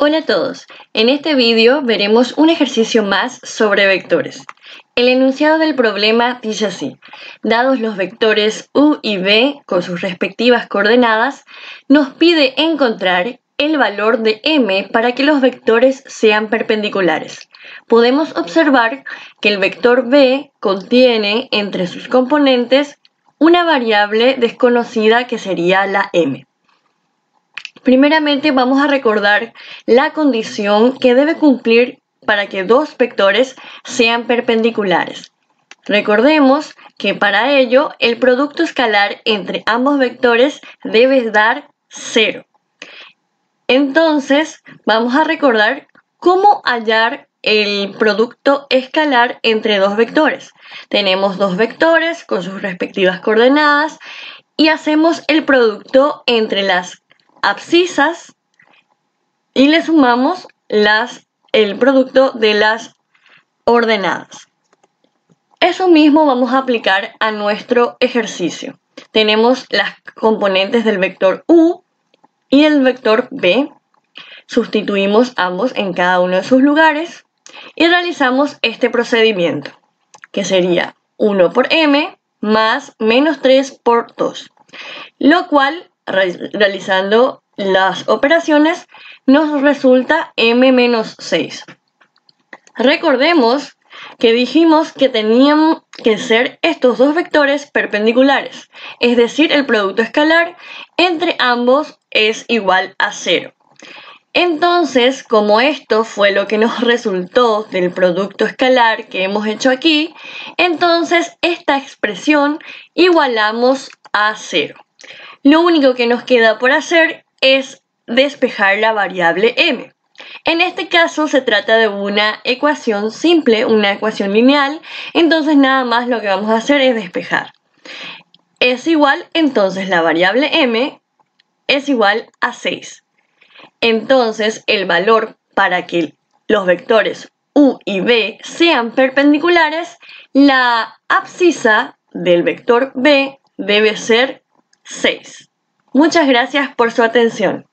Hola a todos, en este vídeo veremos un ejercicio más sobre vectores. El enunciado del problema dice así: dados los vectores u y v con sus respectivas coordenadas, nos pide encontrar el valor de m para que los vectores sean perpendiculares. Podemos observar que el vector v contiene entre sus componentes una variable desconocida que sería la m. Primeramente vamos a recordar la condición que debe cumplir para que dos vectores sean perpendiculares. Recordemos que para ello el producto escalar entre ambos vectores debe dar 0. Entonces vamos a recordar cómo hallar el producto escalar entre dos vectores. Tenemos dos vectores con sus respectivas coordenadas y hacemos el producto entre las abscisas y le sumamos el producto de las ordenadas. Eso mismo vamos a aplicar a nuestro ejercicio. Tenemos las componentes del vector u y el vector v. Sustituimos ambos en cada uno de sus lugares y realizamos este procedimiento, que sería 1 por m más menos 3 por 2, lo cual, realizando las operaciones, nos resulta m menos 6. Recordemos que dijimos que tenían que ser estos dos vectores perpendiculares, es decir, el producto escalar entre ambos es igual a 0. Entonces, como esto fue lo que nos resultó del producto escalar que hemos hecho aquí, entonces esta expresión igualamos a 0. Lo único que nos queda por hacer es despejar la variable m. En este caso se trata de una ecuación simple, una ecuación lineal, entonces nada más lo que vamos a hacer es despejar. Es igual, entonces la variable m es igual a 6. Entonces el valor para que los vectores u y v sean perpendiculares, la abscisa del vector v debe ser 6. Muchas gracias por su atención.